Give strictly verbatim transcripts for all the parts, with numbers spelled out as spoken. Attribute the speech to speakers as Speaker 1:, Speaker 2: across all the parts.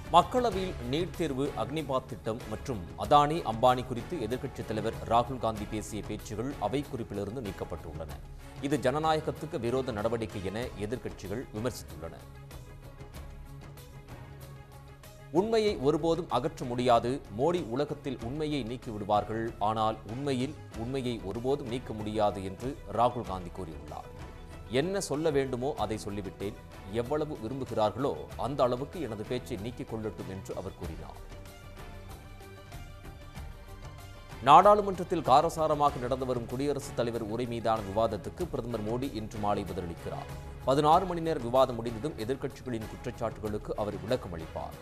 Speaker 1: மக்களவையில் நீட் தேர்வு, அக்னிபாத் திட்டம் மற்றும் அதானி அம்பானி குறித்து எதிர்க்கட்சித் தலைவர் ராகுல் காந்தி பேசிய பேச்சுகள் அவை குறிப்பிலிருந்து நீக்கப்பட்டுள்ளன. இது ஜனநாயகத்துக்கு விரோத நடவடிக்கை என எதிர்க்கட்சிகள் விமர்சித்துள்ளன. உண்மையை ஒருபோதும் அகற்ற முடியாது. மோடி உலகத்தில் உண்மையை நீக்கிவிடுவார்கள், ஆனால் உண்மையில் உண்மையை ஒருபோதும் நீக்க முடியாது என்று ராகுல் காந்தி கூறியுள்ளார். என்ன சொல்ல வேண்டுமோ அதை சொல்லிவிட்டேன். எவ்வளவு விரும்புகிறார்களோ அந்த அளவுக்கு எனது பேச்சை நீக்கிக் கொள்ளட்டும் என்று அவர் கூறினார். நாடாளுமன்றத்தில் காரசாரமாக நடந்து வரும் குடியரசுத் தலைவர் உரை மீதான விவாதத்துக்கு பிரதமர் மோடி இன்று மாலை பதிலளிக்கிறார். பதினாறு மணி நேர விவாதம் முடிந்ததும் எதிர்க்கட்சிகளின் குற்றச்சாட்டுகளுக்கு அவர் விளக்கம் அளிப்பார்.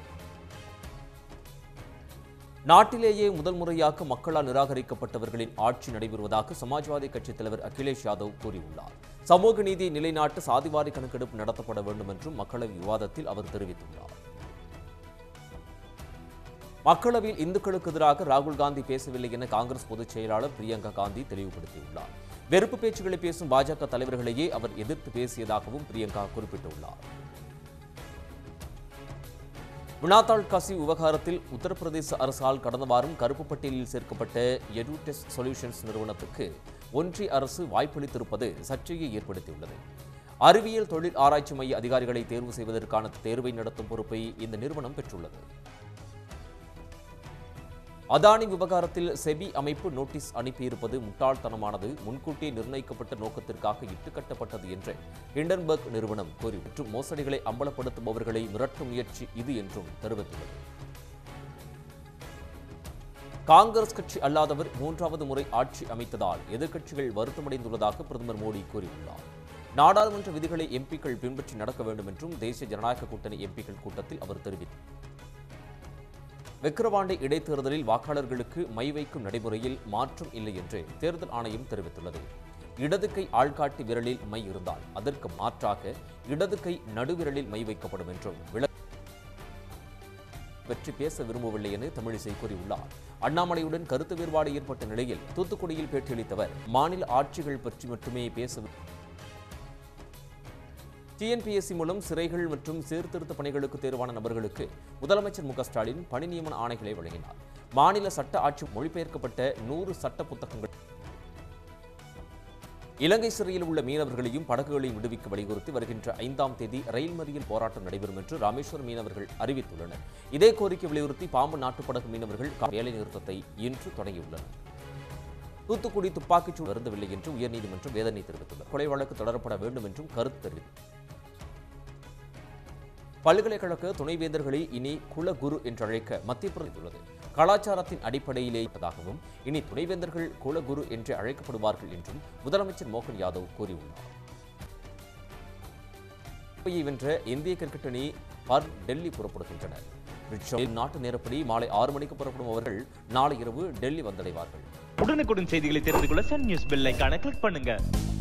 Speaker 1: நாட்டிலேயே முதல் முறையாக மக்களால் நிராகரிக்கப்பட்டவர்களின் ஆட்சி நடைபெறுவதாக சமாஜ்வாதி கட்சித் தலைவர் அகிலேஷ் யாதவ் கூறியுள்ளார். சமூக நீதியை நிலைநாட்ட சாதிவாரி கணக்கெடுப்பு நடத்தப்பட வேண்டும் என்றும் மக்களவை விவாதத்தில் அவர் தெரிவித்துள்ளார். மக்களவையில் இந்துக்களுக்கு எதிராக ராகுல் காந்தி பேசவில்லை என காங்கிரஸ் பொதுச் செயலாளர் பிரியங்கா காந்தி தெளிவுபடுத்தியுள்ளார். வெறுப்பு பேச்சுகளை பேசும் பாஜக தலைவர்களையே அவர் எதிர்த்து பேசியதாகவும் பிரியங்கா குறிப்பிட்டுள்ளார். வினாத்தாள் கசிவு விவகாரத்தில் உத்தரப்பிரதேச அரசால் கடந்த வாரம் கருப்பு பட்டியலில் சேர்க்கப்பட்ட எடுடெஸ்ட் சொல்யூஷன்ஸ் நிறுவனத்துக்கு ஒன்றிய அரசு வாய்ப்பளித்திருப்பது சர்ச்சையை ஏற்படுத்தியுள்ளது. அறிவியல் தொழில் ஆராய்ச்சி மைய அதிகாரிகளை தேர்வு செய்வதற்கான தேர்வை நடத்தும் பொறுப்பை இந்த நிறுவனம் பெற்றுள்ளது. அதானி விவகாரத்தில் செபி அமைப்பு நோட்டீஸ் அனுப்பியிருப்பது முட்டாள்தனமானது, முன்கூட்டியே நிர்ணயிக்கப்பட்ட நோக்கத்திற்காக இட்டுக்கட்டப்பட்டது என்று ஹிண்டன்பர்க் நிறுவனம் கூறி மற்றும் மோசடிகளை அம்பலப்படுத்துபவர்களை மிரட்டும் முயற்சி இது என்றும் தெரிவித்துள்ளது. காங்கிரஸ் கட்சி அல்லாதவர் மூன்றாவது முறை ஆட்சி அமைத்ததால் எதிர்க்கட்சிகள் வருத்தமடைந்துள்ளதாக பிரதமர் மோடி கூறியுள்ளார். நாடாளுமன்ற விதிகளை எம்பிக்கள் பின்பற்றி நடக்க வேண்டும் என்றும் தேசிய ஜனநாயக கூட்டணி எம்பிக்கள் கூட்டத்தில் அவர் தெரிவித்தார். விக்கிரவாண்டி இடைத்தேர்தலில் வாக்காளர்களுக்கு மை வைக்கும் நடைமுறையில் மாற்றம் இல்லை என்று தேர்தல் ஆணையம் தெரிவித்துள்ளது. இடது கை ஆள்காட்டி விரலில் மை இருந்தால் அதற்கு மாற்றாக இடது கை நடுவிரலில் மை வைக்கப்படும் என்றும் பற்றி பேச விரும்பவில்லை என தமிழிசை கூறியுள்ளார். அண்ணாமலையுடன் கருத்து வேறுபாடு ஏற்பட்ட நிலையில் தூத்துக்குடியில் பேட்டியளித்தவர் மாநில ஆட்சிகள் பற்றி மட்டுமே பேச டிஎன்பிஎஸ்சி மூலம் சிறைகள் மற்றும் சீர்திருத்த பணிகளுக்கு தேர்வான நபர்களுக்கு முதலமைச்சர் மு க ஸ்டாலின் பணி நியமன ஆணைகளை வழங்கினார். மாநில சட்ட ஆட்சி மொழிபெயர்க்கப்பட்ட நூறு சட்ட புத்தகங்கள் இலங்கை சிறையில் உள்ள மீனவர்களையும் படகுகளையும் விடுவிக்க வலியுறுத்தி வருகின்ற ஐந்தாம் தேதி ரயில் மறியல் போராட்டம் நடைபெறும் என்று ராமேஸ்வரம் மீனவர்கள் அறிவித்துள்ளனர். இதே கோரிக்கை வலியுறுத்தி பாம்பு நாட்டுப்படகு மீனவர்கள் வேலை நிறுத்தத்தை இன்று தொடங்கியுள்ளனர். தூத்துக்குடி துப்பாக்கிச்சூடு வருந்தவில்லை என்று உயர்நீதிமன்றம் வேதனை தெரிவித்துள்ளது. கொலை வழக்கு தொடரப்பட வேண்டும் என்றும் கருத்து தெரிவித்தது. பல்கலைக்கழக துணைவேந்தர்களை இனி குலகுரு என்று அழைக்க மத்திய பிரதேசம் உள்ளது. கலாச்சாரத்தின் அடிப்படையிலே இருப்பதாகவும் இனி துணைவேந்தர்கள் குலகுரு என்று அழைக்கப்படுவார்கள் என்றும் முதலமைச்சர் மோகன் யாதவ் கூறியுள்ளார். வென்ற இந்திய கிரிக்கெட் அணி டெல்லி புறப்படுகின்றனர். நாட்டு நேரப்படி மாலை ஆறு மணிக்கு புறப்படும் அவர்கள் நாளை இரவு டெல்லி வந்தடைவார்கள்.
Speaker 2: உடனுக்குடன் செய்திகளை தெரிந்து கொள்ள சன் நியூஸ் பெல் ஐகானை கிளிக் பண்ணுங்க.